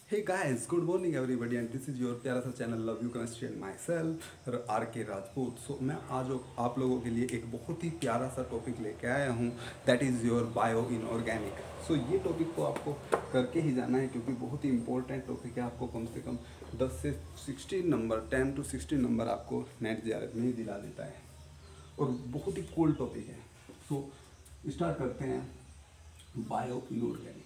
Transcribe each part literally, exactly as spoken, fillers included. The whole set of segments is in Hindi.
Hey guys, good morning everybody and this is your प्यारा सा channel love you chemistry and myself R K Rajput. सो मैं आज आप लोगों के लिए एक बहुत ही प्यारा सा टॉपिक लेके आया हूँ, that is your bio inorganic. So ये टॉपिक को आपको करके ही जाना है क्योंकि बहुत ही इंपॉर्टेंट टॉपिक है। आपको कम से कम दस से sixteen number ten to sixteen number आपको नेट जे आर एफ में ही दिला देता है और बहुत ही कूल टॉपिक है। सो स्टार्ट करते हैं bio inorganic.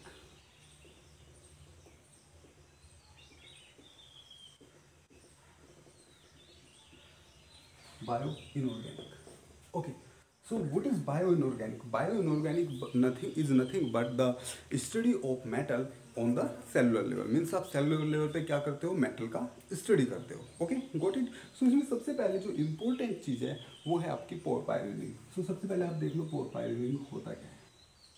Bio inorganic. Okay, so what is bio inorganic? Bio inorganic nothing is nothing but the study of metal on the cellular level. Means आप cellular level पे क्या करते हो, metal का study करते हो. Okay, got it? So इसमें सबसे पहले जो important चीज़ है वो है आपकी porphyrin ring. So सबसे पहले आप देख लो porphyrin ring होता क्या है.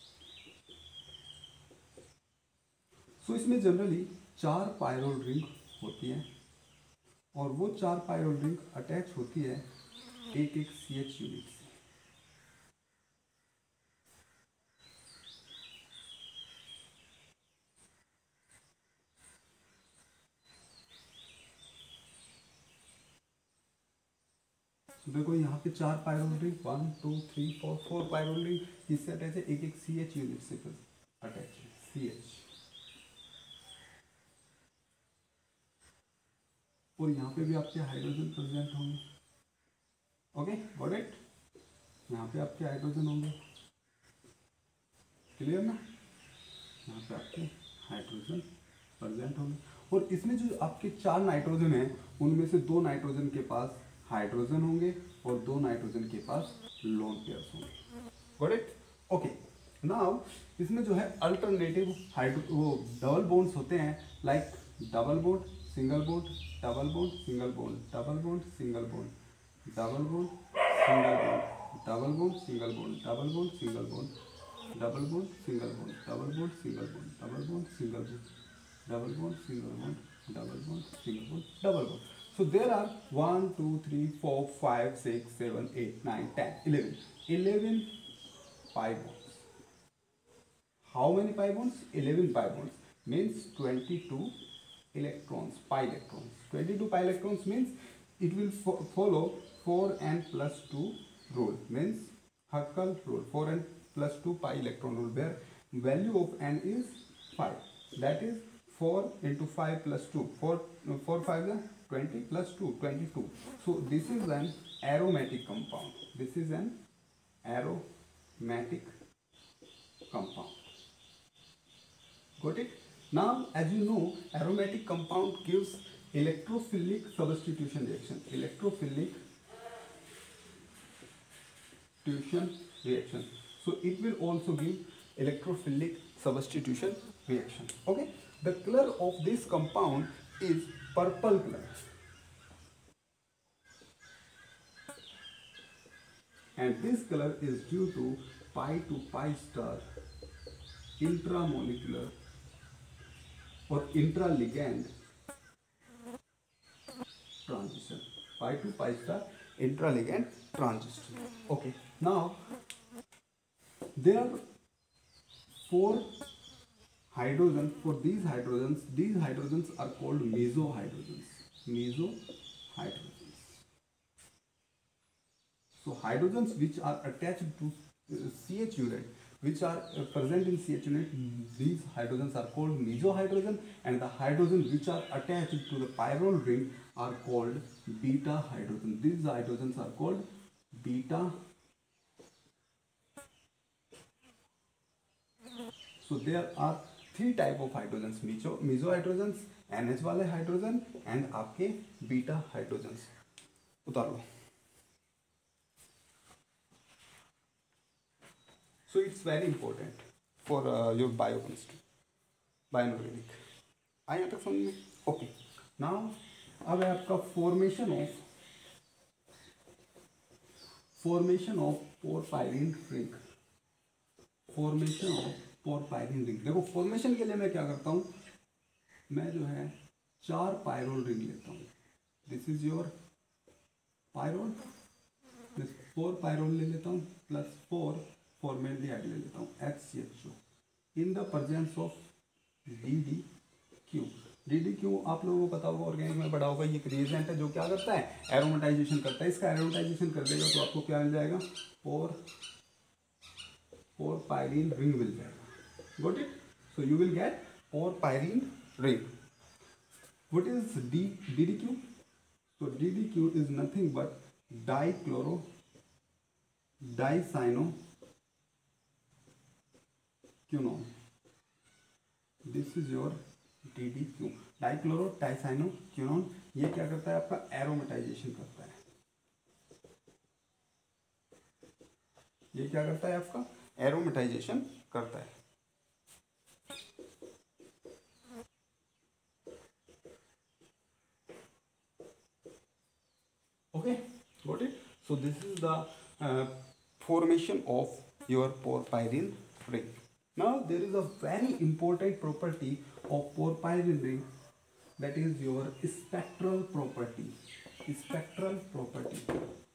So इसमें जनरली चार पायरोल रिंग होती है और वो चार पायरोल रिंग अटैच होती है एक एक सी एच यूनिट से। तो देखो यहाँ पे चार pyrrole ring, one two three four four pyrrole ring इससे अटैच है, एक एक सी एच यूनिट से अटैच है, सी एच। और यहाँ पे भी आपके हाइड्रोजन प्रेजेंट होंगे। Okay, got it? यहाँ पे आपके हाइड्रोजन होंगे, क्लियर ना? यहाँ पे आपके हाइड्रोजन प्रेजेंट होंगे और इसमें जो आपके चार नाइट्रोजन हैं उनमें से दो नाइट्रोजन के पास हाइड्रोजन होंगे और दो नाइट्रोजन के पास लोन पेयर्स होंगे। Got it? ओके, नाउ इसमें जो है अल्टरनेटिव हाइड्रो वो डबल बॉन्ड्स होते हैं, like double bond single bond, double bond single bond, double bond single bond, double bond single bond, double bond single bond, double bond single bond, double bond single bond, double bond single bond, double bond single bond, double bond single bond, double bond single bond, double bond. So there are one, two, three, four, five, six, seven, eight, nine, ten, eleven. eleven pi bonds. How many pi bonds? eleven pi bonds means twenty-two electrons, pi electrons. twenty-two pi electrons means it will fo follow four n plus two rule, means Huckel rule, four n plus two pi electron rule, where value of n is five. That is four into five plus two. four, no, four five is twenty plus two, twenty-two. So this is an aromatic compound. This is an aromatic compound. Got it? Now, as you know, aromatic compound gives electrophilic substitution reaction. Electrophilic substitution reaction. So it will also give electrophilic substitution reaction. Okay? The color of this compound is purple color. And this color is due to pi to pi star intramolecular or intraligand transition. Pi to pi star intraligand transition. Okay, now there are four hydrogens. For these hydrogens, these hydrogens are called mesohydrogens. Mesohydrogens. So hydrogens which are attached to uh, C H unit, which are uh, present in C H unit, these hydrogens are called mesohydrogen, and the hydrogens which are attached to the pyrrole ring are called beta hydrogen. These hydrogens are called beta. So there are three type of hydrogens: meso mesohydrogens, N H वाले hydrogen, and आपके beta hydrogens. उतार लो. So it's very important for uh, your biochemistry, bioinorganic. आया यहाँ तक समझ में? Okay. Now अब है आपका formation of formation of porphyrin ring. Formation of porphyrin ring. देखो formation के लिए मैं क्या करता हूँ? मैं जो है चार पायरोल रिंग लेता हूँ. This is your pyrrole. This four pyrrole ले लेता हूँ plus four formaldehyde ले लेता हूँ H C H O in the presence of D D Q. D D Q आप लोगों को पता होगा, ऑर्गेनिक में पढ़ा होगा, ये एक रिएजेंट है जो क्या करता है, एरोमेटाइजेशन करता है। इसका एरोमेटाइजेशन कर देगा तो आपको क्या मिल जाएगा, और और पायरीन रिंग मिल जाएगा। Got it? So you will get और pyrene ring. What is D D D Q? So D D Q is nothing but dichloro dicyanoquinone. This is your D D Q, dichloro dicyanoquinone। ये क्या करता है, आपका एरोमेटाइजेशन करता है। ये क्या करता है, आपका एरोमेटाइजेशन करता है। Okay, got it? So this is the uh, formation of your porphyrin ring. Now there is a very important property of porphyrin ring, that is your spectral property. Spectral property.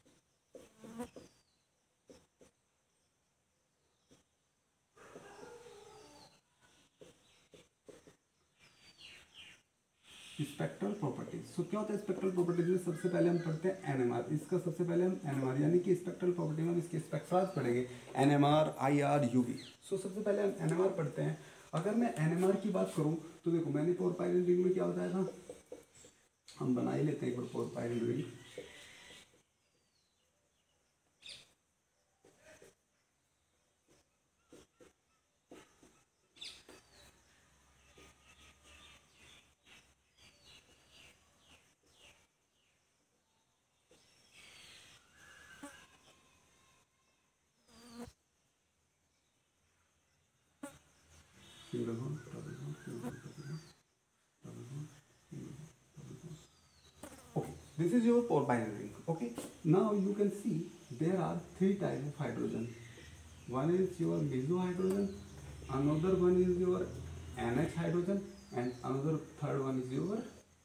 Spectral properties. So क्या होता है स्पेक्ट्रल प्रॉपर्टीज में? सबसे पहले हम पढ़ते हैं एनएमआर। इसका सबसे पहले हम एनएमआर यानी कि स्पेक्ट्रल प्रॉपर्टी में हम इसके स्पेक्ट्रास पढ़ेंगे, एनएमआर, आईआर, यूवी। सो सबसे पहले हम एनएमआर पढ़ते हैं। अगर मैं एनएमआर की बात करूं तो देखो, मैंने पोरपायरिन रिंग में क्या बताया था, हम बना ही लेते हैं एक बार porphyrin ring. Single bond, double bond, single bond, double bond, double bond, single bond, double bond. Okay, this is your porphyrin ring. Okay, now you can see there are three types of hydrogen. One is your meso hydrogen, another one is your N H hydrogen, and another third one is your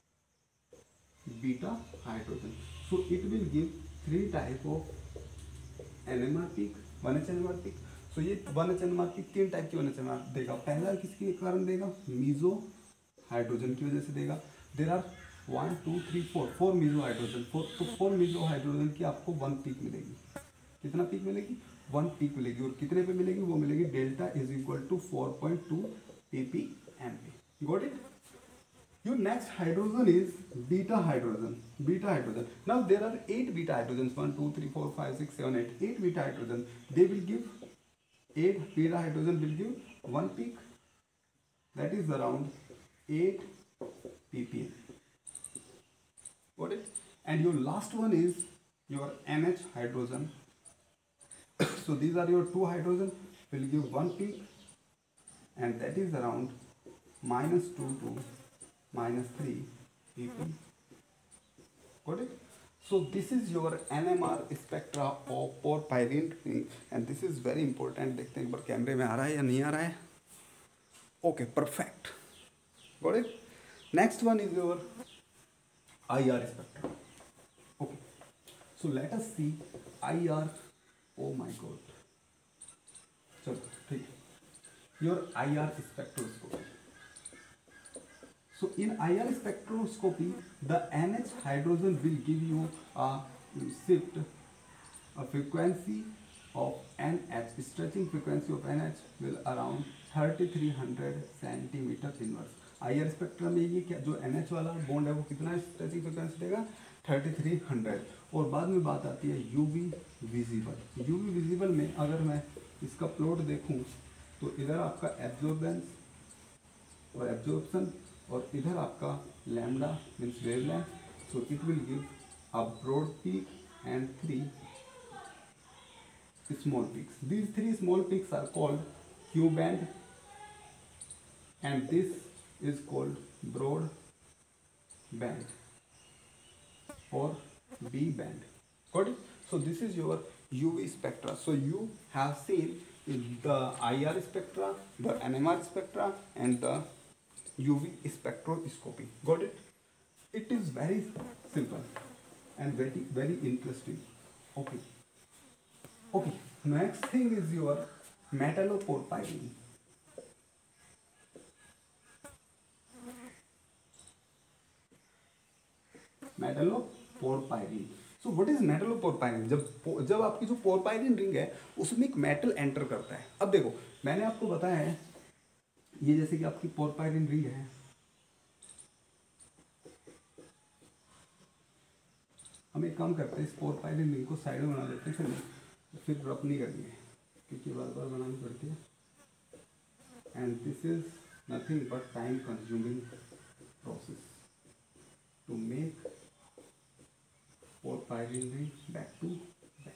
beta hydrogen. So it will give three type of N M R peak, one H N M R peak. So so, ये one H N M R की तीन टाइप की one H N M R देगा। पहला किसके कारण देगा, मीजो हाइड्रोजन की वजह से देगा। There are one two three four four meso hydrogen, four तो फोर मीजो हाइड्रोजन की आपको वन पीक मिलेगी। कितना पीक मिलेगी, वन पीक मिलेगी। और कितने पे मिलेगी, वो मिलेगी delta is equal to four point two P P M P. Got it? Your next hydrogen is beta hydrogen. Beta hydrogen. Now there are eight beta hydrogens. One, two, three, four, five, six, seven, eight. Eight beta hydrogen. They will give eight beta hydrogen will give one peak. That is around eight ppm. Got it? And your last one is your N H hydrogen. So these are your two hydrogen will give one peak, and that is around minus two to minus three ppm. Got it? So this is your N M R spectra of porphyrin ring, and this is very important. देखते हैं एक बार कैमरे में आ रहा है या नहीं आ रहा है। Okay, perfect. Got it? Next one is your I R spectra. Okay. So let us see I R. Oh my God. चलो ठीक है। Your I R spectroscopy. So in I R spectroscopy, the N H hydrogen will give you a shift, a frequency of N H, stretching frequency of N H will around thirty-three hundred centimeter inverse. I R spectra में ये क्या जो N H वाला बॉन्ड है वो कितना स्ट्रेचिंग फ्रिक्वेंसी देगा, thirty-three hundred। और बाद में बात आती है U V visible. U V visible में अगर मैं इसका प्लॉट देखूं तो इधर आपका एब्जॉर्बेंस और एब्जॉर्प्शन, और इधर आपका lambda means wavelength. So it will give a broad peak and three small peaks. These three small peaks are called Q band, and this is called broad band और B band. Got it? So this is your U V spectra. So you have seen the I R spectra, the N M R spectra, and the U V spectroscopy. Got it? It is very simple and very very interesting. Okay. Okay. Next thing is your metalloporphyrin. Metalloporphyrin. So what is metalloporphyrin? जब जब आपकी जो पोरपायरिन रिंग है उसमें एक मेटल एंटर करता है। अब देखो मैंने आपको बताया है, ये जैसे कि आपकी पोरपायरिन रिंग है, हम एक काम करते हैं, इस पोरपायरिन रिंग को साइड में बना देते हैं, फिर फिर रब नहीं करनी है क्योंकि बार बार बनानी पड़ती है। And this is nothing but time consuming process to make porphyrin ring back to back.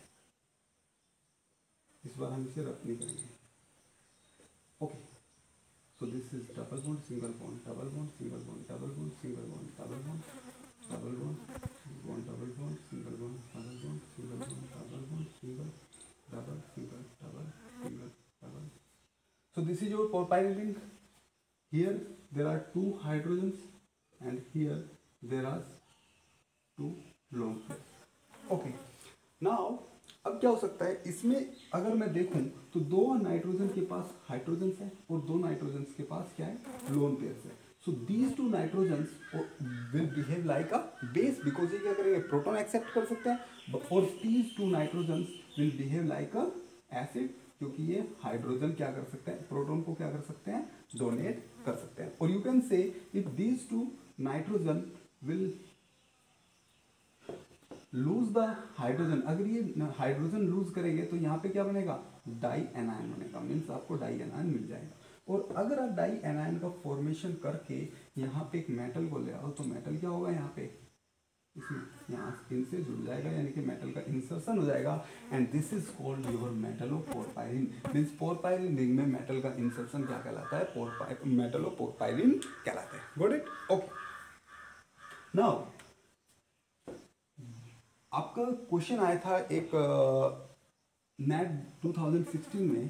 इस बार हम इसे रब नहीं करेंगे। Okay, so this is double bond single bond double bond single bond double bond single bond double bond double bond bond double bond single bond double bond single bond double bond single double single double single double. So this is your porphyrin ring. Here there are two hydrogens and here there are two lone pairs. Okay. Now अब क्या हो सकता है इसमें, अगर मैं देखूं तो दो नाइट्रोजन के पास हाइड्रोजन्स है और दो नाइट्रोजन्स के पास क्या है, लोन पेयर्स है। So these two nitrogens will behave like a base because ये क्या करेंगे, प्रोटॉन एक्सेप्ट कर सकते हैं, और these two nitrogens will behave like a acid क्योंकि ये हाइड्रोजन क्या कर सकते हैं, प्रोटॉन को क्या कर सकते हैं, डोनेट कर सकते हैं। और you can say if these two nitrogen will lose the hydrogen, अगर ये हाइड्रोजन लूज करेंगे तो यहाँ पे क्या बनेगा, डाई एनायन बनेगा, मीन्स आपको डाई एनायन मिल जाएगा। और अगर आप डाई एनायन का फॉर्मेशन करके यहाँ पे एक मेटल को ले आओ तो मेटल क्या होगा, यहाँ पे इसमें यहाँ इनसे जुड़ जाएगा, यानी कि मेटल का इंसर्शन हो जाएगा। And this is called your metalloporphyrin, means porphyrin ring में मेटल का इंसर्शन क्या कहलाता है, पोरपाय मेटलोपोरपायरिन कहलाता है। Got it? ओके। नाउ आपका क्वेश्चन आया था एक नेट टू थाउजेंड सिक्सटीन में,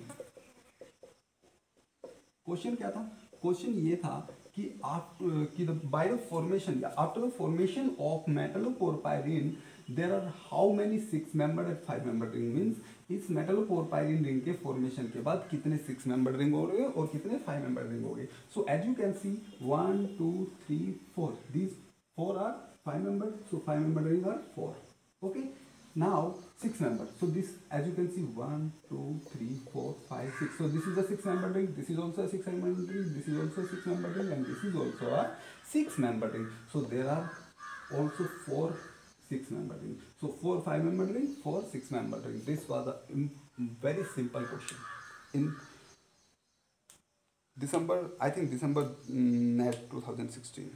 क्वेश्चन क्या था, क्वेश्चन ये था कि आप कि the by the formation after the formation of metalloporphyrin there are how many six membered and five membered ring, means इस मेटलोपोरपायरिन रिंग के फॉर्मेशन के बाद कितने सिक्स मेंबर्ड रिंग हो गए और कितने फाइव मेंबर्ड रिंग हो गए। So as you can see one two three four, these four are five membered, so five membered ring are four. Okay, now six members. So this, as you can see, one, two, three, four, five, six. So this is a six-member ring. This is also a six-member ring. This is also a six-member ring, and this is also a six-member ring. So there are also four six-member ring. So four five-member ring, four six-member ring. This was a very simple question in December. I think December net twenty sixteen.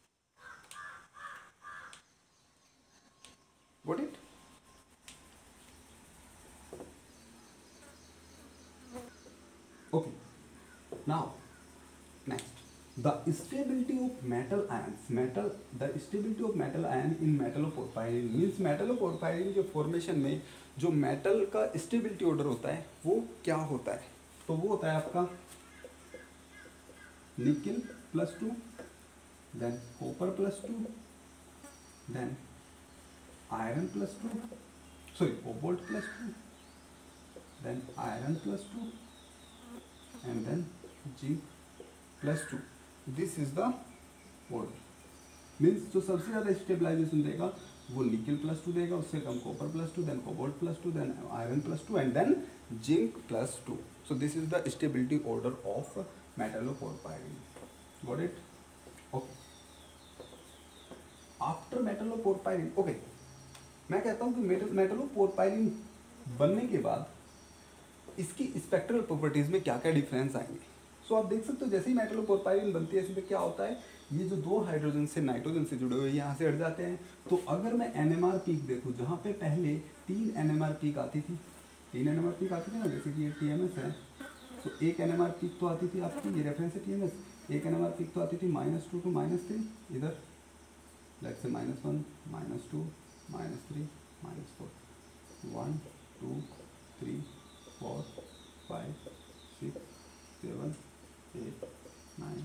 Got it? Okay. Now, next, the stability of metal ions. Metal, the stability of metal ion in metalloporphyrin means metalloporphyrin के formation में जो metal का stability order होता है वो क्या होता है? तो वो होता है आपका nickel plus two, then copper plus two, then iron plus two, sorry, cobalt plus two, then iron plus two, and then zinc plus two. This is the order. Means जो सबसे ज़्यादा स्टेबलाइजेशन देगा वो निकेल प्लस टू देगा, उससे कम copper plus two, then cobalt plus two, then iron plus two, and then zinc plus two. So this is the stability order of metalloporphyrin. Got it? Okay. After metalloporphyrin, okay, मैं कहता हूँ कि मेटलोपोरपायरिन बनने के बाद इसकी स्पेक्ट्रल प्रॉपर्टीज में क्या क्या डिफरेंस आएंगे. सो so, आप देख सकते हो जैसे ही मेटलोपोरपायरिन बनती है इसमें क्या होता है, ये जो दो हाइड्रोजन से नाइट्रोजन से जुड़े हुए यहाँ से हट जाते हैं. तो अगर मैं एनएमआर पीक देखूँ जहाँ पे पहले तीन एनएमआर पीक आती थी, तीन एनएमआर पीक आती थी ना, जैसे कि ये टीएमएस है, तो एक एनएमआर पीक तो आती थी आपकी, ये रेफरेंस है टीएमएस, एक एनएमआर पीक तो आती थी minus two two minus three, इधर let's say minus one, minus two, minus three, minus four, one two three four five six seven eight nine.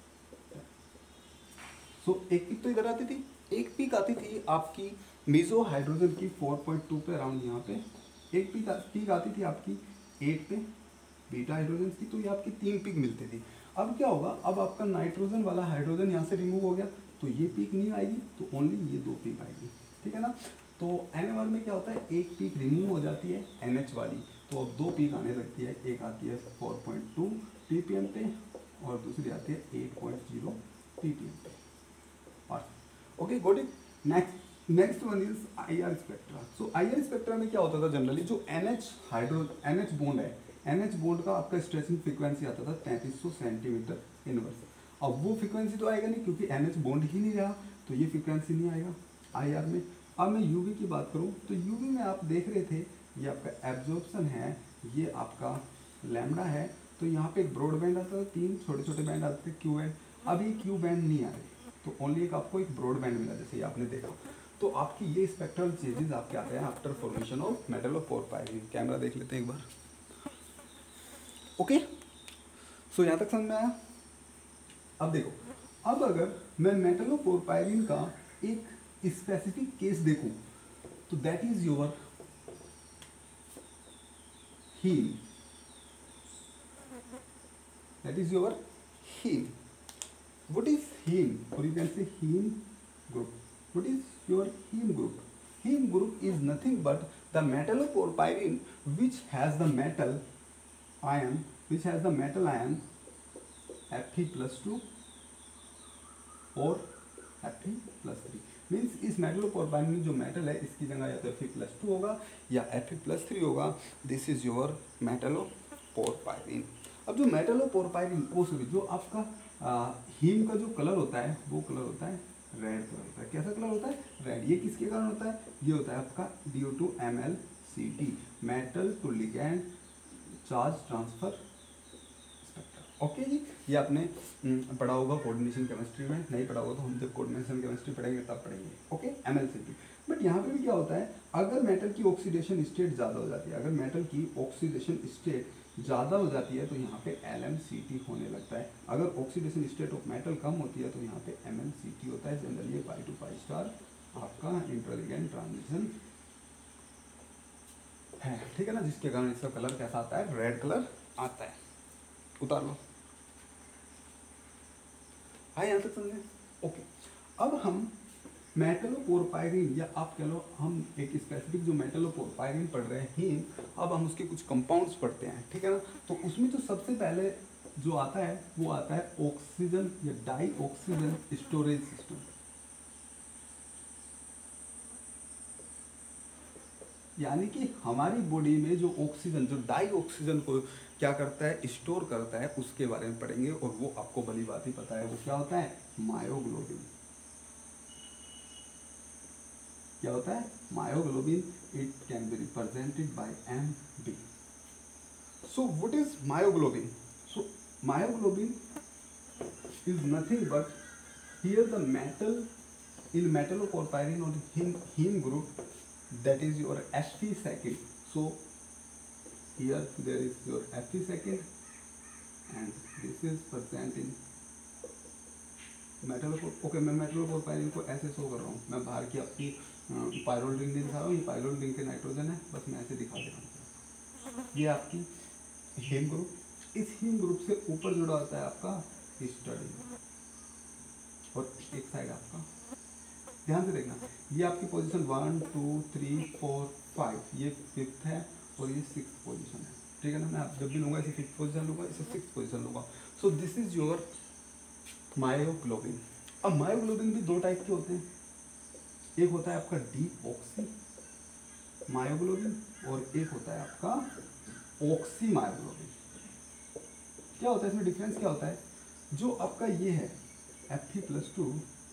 So एक पीक तो इधर आती थी, एक पीक आती थी आपकी मीजो हाइड्रोजन की फोर पॉइंट टू पे अराउंड यहाँ पे, एक पीक पीक आती थी आपकी एट पे बीटा हाइड्रोजन की. तो ये आपकी तीन पीक मिलती थी. अब क्या होगा, अब आपका नाइट्रोजन वाला हाइड्रोजन यहाँ से रिमूव हो गया, तो ये पीक नहीं आएगी, तो ओनली ये दो पीक आएगी, ठीक है ना। तो एन एम आर में क्या होता है, एक पीक रिमूव हो जाती है एन एच वाली, तो अब दो पीक आने लगती है, एक आती है four point two P P M पे और दूसरी आती है eight point zero P P M पे। और okay got it. Next next one is I R spectra. So I R spectra में क्या होता था, जनरली जो N H hydro N H bond है, एन एच बॉन्ड का आपका स्ट्रेचिंग फ्रीक्वेंसी आता था तैंतीस सौ सेंटीमीटर इनवर्स। अब वो फ्रीक्वेंसी तो आएगा नहीं क्योंकि एन एच बॉन्ड ही नहीं रहा, तो ये फ्रीक्वेंसी नहीं आएगा आई आर में। अब मैं यूवी की बात करूँ तो यूवी में आप देख रहे थे ये आपका एब्जॉर्प्शन है, ये आपका लैम्डा है, तो यहाँ पे एक ब्रॉड बैंड आता था, तीन छोटे छोटे बैंड आते थे क्यू बैंड। अब ये क्यू बैंड नहीं आ रहे, तो ओनली एक आपको एक ब्रॉड बैंड मिला, जैसे आपने देखा। तो आपकी ये स्पेक्ट्रल चेंजेस आपके आते हैं after formation of metalloporphyrin. Camera देख लेते हैं एक बार। ओके, सो यहाँ तक समझ में आया। अब देखो, अब अगर मैं मेटलोपोरपायरिन का एक स्पेसिफिक केस देखूं, तो that is your heme, that is your heme. What is heme? Or you can say heme group. What is your heme group? Heme group is nothing but the metalloporphyrin which has the metal ion, which has the metal ion Fe plus two or Fe plus three. Means इस मेटलोपोरपायरिन में जो मेटल है इसकी जगह या तो Fe plus टू होगा या Fe plus थ्री होगा। This is your metalloporphyrin. अब जो मेटलोपोरपायरिन ओ सॉरी जो आपका हीम का जो कलर होता है वो कलर होता है रेड कलर होता है। कैसा कलर होता है? रेड। ये किसके कारण होता है? ये होता है आपका D O two M L C T, metal to ligand charge transfer spectra. Okay जी, ये आपने पढ़ा होगा कोऑर्डिनेशन केमिस्ट्री में, नहीं पढ़ा होगा तो हम जब कोऑर्डिनेशन केमिस्ट्री पढ़ेंगे तब पढ़ेंगे। Okay, M L C T. But यहाँ पे भी क्या होता है, अगर मेटल की ऑक्सीडेशन स्टेट ज़्यादा हो जाती है, अगर मेटल की ऑक्सीडेशन स्टेट ज़्यादा हो जाती है तो यहाँ पे एल एम सी टी होने लगता है। अगर ऑक्सीडेशन स्टेट ऑफ मेटल कम होती है तो यहाँ पे एम एल सी टी होता है। Generally pi to pi star आपका इंटरलिगेंट ट्रांजिशन है, ठीक है ना, जिसके कारण इसका कलर कैसा आता है? रेड कलर आता है। उतार लो, आए यहाँ तक समझे? ओके, अब हम मेटलोपोरपायरिन या आप कह लो हम एक स्पेसिफिक जो मेटलोपोरपायरिन पढ़ रहे हैं, अब हम उसके कुछ कंपाउंड्स पढ़ते हैं, ठीक है ना। तो उसमें जो सबसे पहले जो आता है वो आता है ऑक्सीजन या डाई ऑक्सीजन स्टोरेज सिस्टम। यानी कि हमारी बॉडी में जो ऑक्सीजन, जो डाई ऑक्सीजन को क्या करता है? स्टोर करता है, उसके बारे में पढ़ेंगे। और वो आपको भली बात ही पता है, वो क्या होता है? मायोग्लोबिन। क्या होता है? Myoglobin. It can be represented by M B. So what is myoglobin? So myoglobin is nothing but here the metal in metalloporphyrin और heme group, that is your Fe second. So here there is your Fe second and this is present in metallopor. Okay, मैं मेटलोपोरपायरिन को ऐसे शो कर रहा हूँ, मैं बाहर की आपकी पायरोल रिंग दिखा रहा हूँ, ये पायरोल रिंग के नाइट्रोजन है, बस मैं ऐसे दिखा दे रहा हूँ। ये आपकी हीम ग्रुप। इस हीम ग्रुप से ऊपर जुड़ा होता है आपका हिस्टडीन और एक साइड आपका, ध्यान से देखना, ये आपकी position one two three four five, ये फिफ्थ है और ये सिक्स पोजीशन है, ठीक है ना। मैं आप जब भी लूँगा इसे फिफ्थ पोजीशन लूँगा, इसे सिक्स पोजीशन लूँगा। So this is your myoglobin. अब मायोग्लोबिन भी दो टाइप के होते हैं, एक होता है आपका डी ऑक्सी मायोग्लोबिन और एक होता है आपका ऑक्सी मायोग्लोबिन। क्या होता है इसमें डिफरेंस? क्या होता है? जो आपका ये है Fe plus two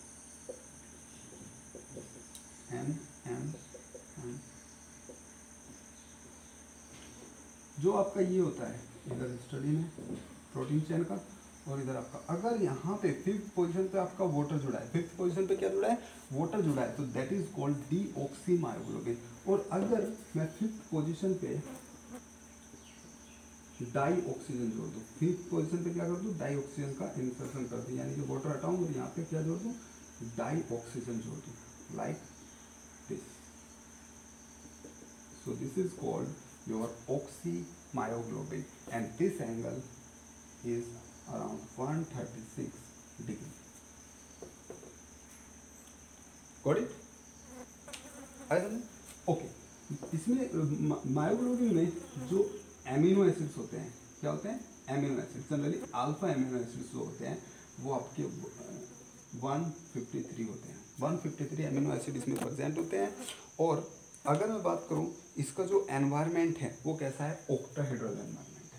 M M M, जो आपका ये होता है इधर स्टडी में प्रोटीन चेन का, और इधर आपका अगर यहाँ पे फिफ्थ पोजीशन पे आपका वाटर जुड़ा है, फिफ्थ पोजीशन पे क्या जुड़ा है? वाटर जुड़ा है, तो that is called deoxy myoglobin. और अगर मैं फिफ्थ पोजीशन पे डाई ऑक्सीजन जोड़ दूँ, फिफ्थ पोजीशन पे क्या कर दूँ? डाई ऑक्सीजन का इंसर्शन कर दूँ, यानी कि वाटर हटाऊँ और यहाँ पे क्या जोड़ दूँ? डाई ऑक्सीजन जोड़ दूँ, like this. So this is called your oxymyoglobin and this angle is around one thirty six degree. Got it? Okay, इसमें मायोग्लोबिन में जो एमिनो एसिड्स होते हैं, क्या होते हैं? Amino acids. Generally alpha amino acids जो होते हैं वो आपके वन फिफ्टी थ्री होते हैं। One fifty three amino acid इसमें प्रेजेंट होते हैं। और अगर मैं बात करूं इसका जो एनवायरनमेंट है वो कैसा है? ऑक्टाहेड्रल एनवायरनमेंट है।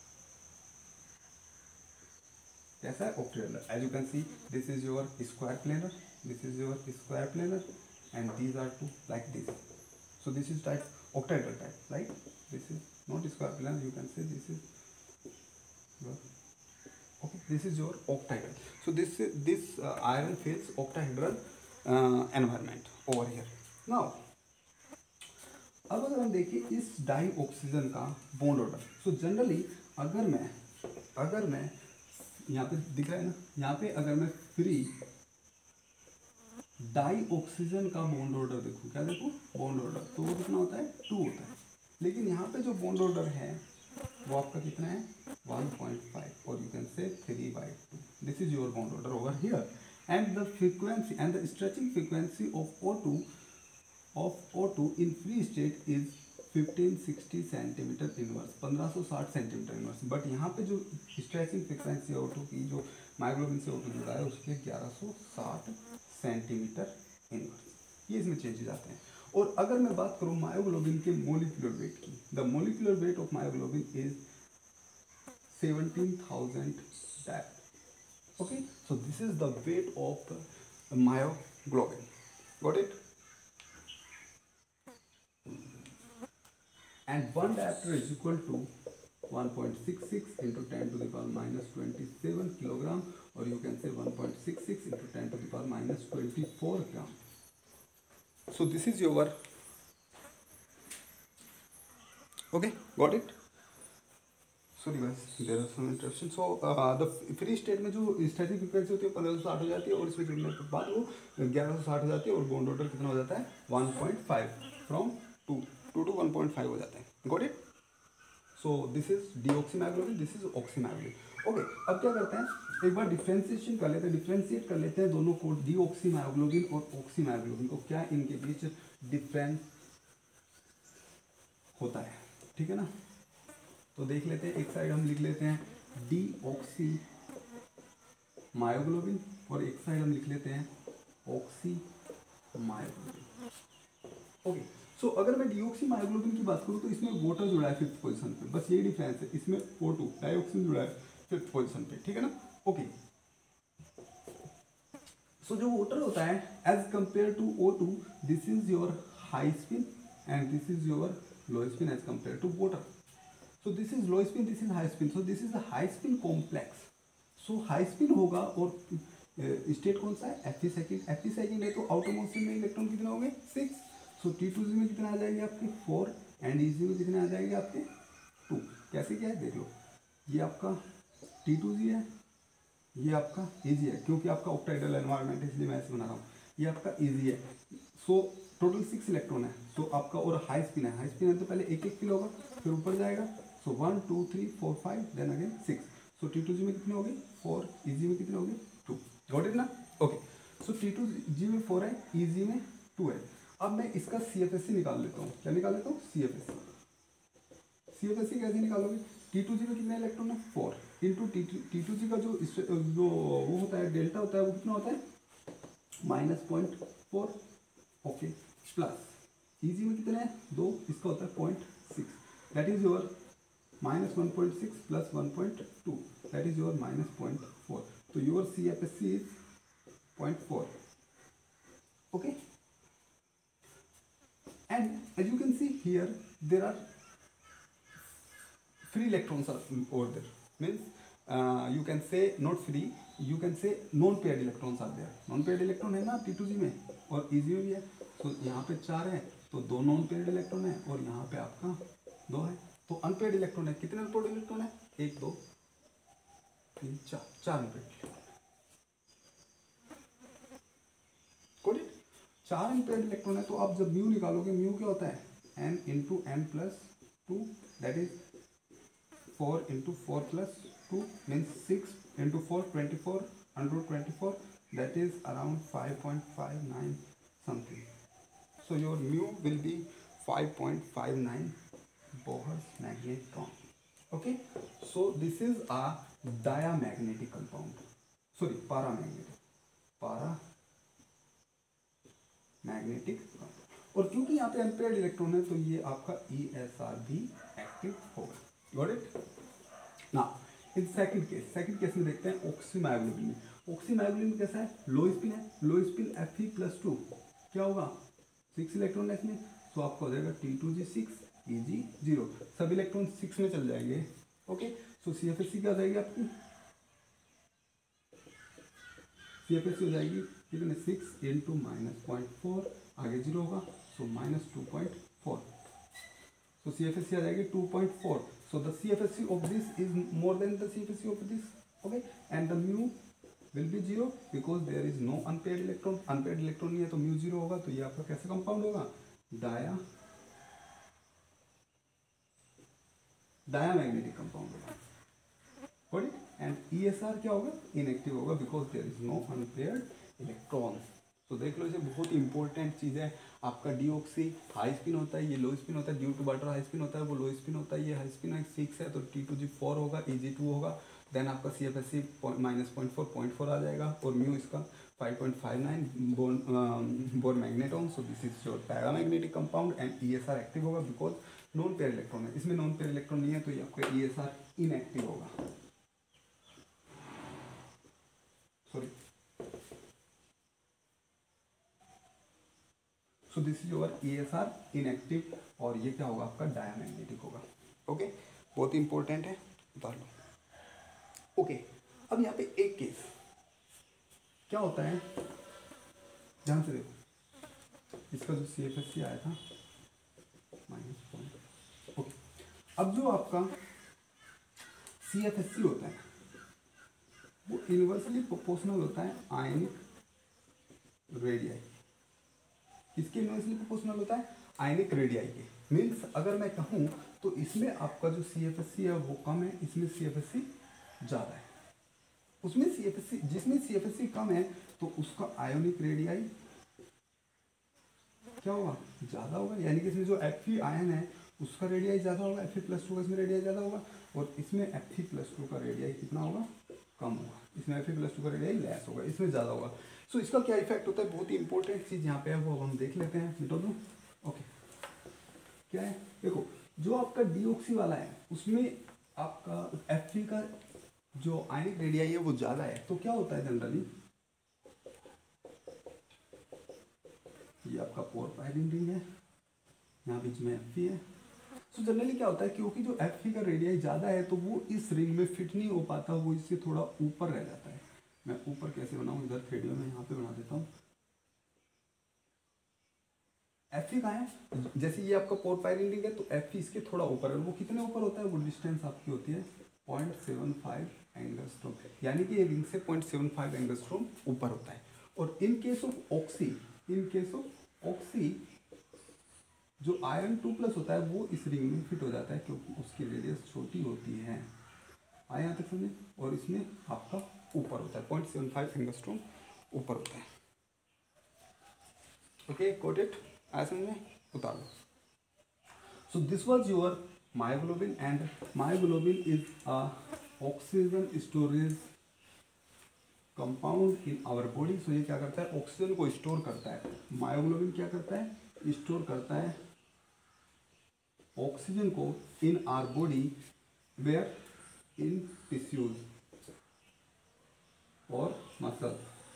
कैसा है? Octahedral. As you can see this is your square planar, this is your square planar and these are two like this. So this is type octahedral type, right? This is not square planar. You can say this is your, okay. This is your octahedral. So this this uh, iron fills octahedral uh, environment over here. Now, अब अगर हम देखें इस डाई ऑक्सीजन का बॉन्ड ऑर्डर, सो जनरली अगर मैं अगर मैं यहाँ पे दिख रहा है ना, यहाँ पे अगर मैं फ्री डाई ऑक्सीजन का बॉन्ड ऑर्डर देखूं, क्या देखूं? बॉन्ड ऑर्डर, तो वो कितना होता है? टू होता है। लेकिन यहाँ पे जो बॉन्ड ऑर्डर है वो आपका कितना है? वन पॉइंट फाइव, और you can say three by two. This is your bond order over here and the frequency and the stretching frequency of O two of O two in free state is fifteen sixty centimeter inverse, पंद्रह सौ साठ सेंटीमीटर इनवर्स। बट यहाँ पे जो स्ट्रेचिंग फ्रीक्वेंसी O टू की जो मायोग्लोबिन से O टू जुड़ा है उसके ग्यारह सौ साठ सेंटीमीटर इनवर्स। ये इसमें चेंजेस आते हैं। और अगर मैं बात करूं मायोग्लोबिन के मोलिकुलर वेट की, the molecular weight of myoglobin is seventeen thousand डैप। Okay, so this is the weight of myoglobin. Got it? And one diopter is equal to one point six six into ten to the power minus twenty-seven kilogram, और you can say one point six six into ten to the power minus twenty-four gram. So this is your, okay, got it? Sorry guys, there are some interruptions. So uh, the free state में जो स्टैटिक फ्रीक्वेंसी होती है पंद्रह सौ साठ हो जाती है, और इसमें जुड़ने के बाद वो ग्यारह सौ साठ हो जाती है, और बॉन्ड ऑर्डर कितना हो जाता है? One point five from two to two one point five हो जाता है. Got it? So this is deoxymyoglobin, this is oxymyoglobin. Okay, अब क्या करते हैं, एक बार डिफ्रेंसिएशन कर लेते हैं, डिफ्रेंशिएट कर लेते हैं दोनों को, डीऑक्सीमायोग्लोबिन और ऑक्सीमायोग्लोबिन को, क्या इनके बीच डिफरेंस होता है. ठीक है ना? तो देख लेते हैं, एक साइड हम लिख लेते हैं डीऑक्सी मायोग्लोबिन और एक साइड हम लिख लेते हैं ऑक्सी मायोग्लोबिन. ओके, सो अगर मैं डीऑक्सी मायोग्लोबिन की बात करूं तो इसमें वाटर जुड़ा है फिफ्थ पोजीशन पे, बस यही डिफरेंस है. इसमें O टू डाइऑक्सिन जुड़ा है फिफ्थ पोजीशन पे. ठीक है ना? ओके, सो जो वाटर होता है as compared to O two, this is your high spin and this is your low spin as compared to water. So this is low spin, this is high spin. So this is the high spin complex. So high spin होगा और स्टेट कौन सा है? एफी सेकंड. एफी सेकंड है तो आउटर मोशन में इलेक्ट्रॉन कितना हो गए? Six. So T two G में कितना आ जाएंगे आपके? फोर. एंड ई जी में कितने आ जाएंगे आपके? टू. कैसे क्या है देख लो, ये आपका टी टू जी है, ये आपका ई जी है, क्योंकि आपका ऑक्टाइडल एनवायरनमेंट है इसलिए मैं ऐसे बना रहा हूँ. ये आपका ई जी है. सो टोटल सिक्स इलेक्ट्रॉन है. सो आपका और हाई स्पिन है, हाई स्पिन है तो पहले एक एक किलो होगा, फिर ऊपर जाएगा. So one two three four five then again six. So T two G में कितने हो गए? फोर. ई जी में कितने हो गए? टू. गॉट इट ना? Okay, so T two G में फोर है, ई जी में टू है. अब मैं इसका सी एफ एस सी निकाल लेता हूँ. क्या निकाल लेता हूँ? C F S C. C F S C कैसे निकालोगे? टी टू जी में कितने इलेक्ट्रॉन है? Four. Into T T two G का जो जो वो होता है डेल्टा होता है वो कितना होता है? Minus point four. Okay, plus E G में कितने हैं? दो. इसका होता है point six. That is your minus one point six plus one point two, that is your minus point four. तो your C F S C is point four. Okay, and as you can see here there are free electrons are over there, means uh, you can say not free, you can say non paired electrons are there. non paired electron है ना टी टू जी में और ई जी में भी है. तो यहाँ पे चार है तो दो नॉन पेयर्ड इलेक्ट्रॉन है और यहाँ पे आपका दो है. तो अनपेयर्ड इलेक्ट्रॉन है. कितने अनपेयर्ड इलेक्ट्रॉन है? एक दो तीन चार. चार अनपेयर्ड. चार अनपेयर्ड इलेक्ट्रॉन है. तो आप जब म्यू निकालोगे, म्यू क्या होता है? N into N plus two, that is four into four plus two means six into four twenty four under twenty four that is around five point five nine something. So your mu will be five point five nine Bohr's magnetron. Okay, so this is a diamagnetic compound. Sorry, paramagnetic. Paramagnetic compound. और क्योंकि यहाँ पे अनपेयर्ड इलेक्ट्रॉन है तो ये आपका E S R भी एक्टिव होगा. Got it? Now in second case, second case में देखते हैं ऑक्सीमायोग्लोबिन में. ऑक्सीमायोग्लोबिन कैसा है? लो स्पिन है. Low spin Fe plus two क्या होगा? सिक्स इलेक्ट्रॉन है इसमें, तो आपका हो जाएगा T two G six E G zero. सब इलेक्ट्रॉन सिक्स में चल जाएंगे. Okay, so C F S C क्या हो जाएगी आपकी? सी एफ एस सी हो जाएगी कितने? Six into minus point four, आगे जीरो होगा, so minus two point four. So C F S C आ जाएगी two point four. So the C F S C of this is more than the C F S C of this. Okay, and the mu will be zero because there is no unpaired electron. unpaired electron नहीं है तो म्यू जीरो होगा. तो ये आपका कैसा कंपाउंड होगा? डाया डायामैग्नेटिक कंपाउंड होगा. Got it? And E S R क्या होगा? इनएक्टिव होगा because there is no unpaired electron. तो देख लो, इसे बहुत इंपॉर्टेंट चीज़ है. आपका डीऑक्सी हाई स्पिन होता है, ये लो स्पिन होता है. Due to water high spin होता है, वो लो स्पिन होता है. ये हाई स्पिन है सिक्स है तो टी टू जी फोर होगा, ई जी टू होगा. देन आपका C F S C minus point four point four आ जाएगा और म्यू इसका five point five nine bohr bohr magneton. So this is your paramagnetic compound and E S R active होगा बिकॉज नॉन पेयर इलेक्ट्रॉन है. इसमें नॉन पेयर इलेक्ट्रॉन नहीं है तो ये आपका ई एस आर इनएक्टिव होगा. Sorry, so this is your E S R inactive और ये क्या होगा? आपका डायामैग्नेटिक होगा. Okay okay? बहुत इंपॉर्टेंट है, उतार लो. ओके okay, अब यहाँ पे एक केस क्या होता है, ध्यान से देखो. इसका जो सी एफ एस सी आया था माइनस पॉइंट. ओके, अब जो आपका सी एफ एस सी होता है वो इन्वर्सली प्रोपोर्शनल होता है आयनिक रेडियाई. किसके इन्वर्सली प्रोपोर्शनल होता है? आयनिक रेडियाई के. मीन्स अगर मैं कहूँ तो इसमें आपका जो सी एफ एस सी है वो कम है, इसमें सी एफ एस सी ज़्यादा है. उसमें सी एफ एस सी, जिसमें सी एफ एस सी कम है तो उसका आयोनिक रेडियाई क्या होगा? ज़्यादा होगा. यानी कि इसमें जो एफ ई आयन है उसका रेडियाई ज़्यादा होगा, एफ ई प्लस टू का इसमें रेडियाई ज़्यादा होगा. और इसमें एफ ई प्लस टू का रेडियाई कितना होगा? कम होगा. इसमें एफ ई प्लस टू का रेडियाई लेस होगा, इसमें ज़्यादा होगा. सो so, इसका क्या इफेक्ट होता है? बहुत ही इंपॉर्टेंट चीज़ यहाँ पे है वो अब हम देख लेते हैं. मिटो दो. ओके, क्या है? देखो, जो आपका डीऑक्सी वाला है उसमें आपका एफ ई का जो आयनिक रेडियाई है वो ज़्यादा है. तो क्या होता है जनरली? ये आपका पोर पायरिंग रिंग है, यहाँ बीच में एफ ई है. सो जनरली क्या होता है, क्योंकि जो एफ ई का रेडियाई ज़्यादा है तो वो इस रिंग में फिट नहीं हो पाता, वो इससे थोड़ा ऊपर रह जाता है. मैं ऊपर कैसे बनाऊँ? इधर थ्रेडियो में यहाँ पे बना देता हूँ. एफ ई कहाँ है? जैसे ये आपका पोर पायरिंग रिंग है तो एफ ई इसके थोड़ा ऊपर है. वो कितने ऊपर होता है? वो डिस्टेंस आपकी होती है पॉइंट सेवन फाइव एंगस्ट्रोम. यानी कि ये रिंग से पॉइंट सेवन फाइव एंगस्ट्रोम ऊपर होता है. और in case of oxy, in case of oxy जो आयरन टू प्लस होता है वो इस रिंग में फिट हो जाता है क्योंकि उसकी रेडियस छोटी होती है. आए यहाँ तक समझे? और इसमें आपका ऊपर होता है पॉइंट सेवन फाइव एंगस्ट्रोम ऊपर होता है. Okay, got it? आया समझ? उतार लो. So this was your myoglobin and myoglobin is a oxygen storage compound in our body. so ये क्या करता है? ऑक्सीजन को स्टोर करता है. myoglobin क्या करता है? स्टोर करता है ऑक्सीजन को in our body, where? In tissues और मसल.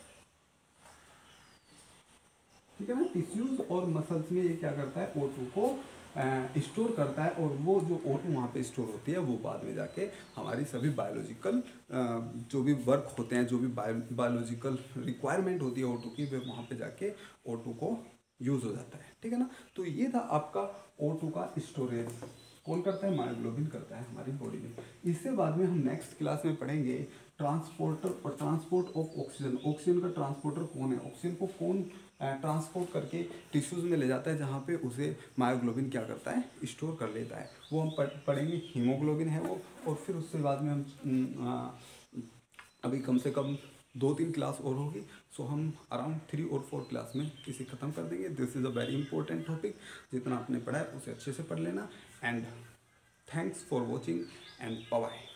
ठीक है ना? टिश्यूज और मसल्स में ये क्या करता है? ओ टू को स्टोर uh, करता है. और वो जो ओ टू वहाँ पे स्टोर होती है वो बाद में जाके हमारी सभी बायोलॉजिकल uh, जो भी वर्क होते हैं, जो भी बायोलॉजिकल रिक्वायरमेंट होती है ओ टू की, वे वहाँ पे जाके ओ टू को यूज़ हो जाता है. ठीक है ना? तो ये था आपका ओ टू का स्टोरेज. कौन करता है? मायोग्लोबिन करता है हमारी बॉडी में. इससे बाद में हम नेक्स्ट क्लास में पढ़ेंगे ट्रांसपोर्टर और ट्रांसपोर्ट ऑफ ऑक्सीजन, ऑक्सीजन का ट्रांसपोर्टर कौन है, ऑक्सीजन को कौन ट्रांसपोर्ट करके टिश्यूज़ में ले जाता है जहाँ पे उसे मायोग्लोबिन क्या करता है, स्टोर कर लेता है, वो हम पढ़ पढ़ेंगे। हीमोग्लोबिन है वो। और फिर उससे बाद में हम आ, अभी कम से कम दो तीन क्लास और होगी, सो हम अराउंड थ्री और फोर क्लास में इसे ख़त्म कर देंगे। This is a very important topic, जितना आपने पढ़ा है उसे अच्छे से पढ़ लेना। And thanks for watching and bye bye.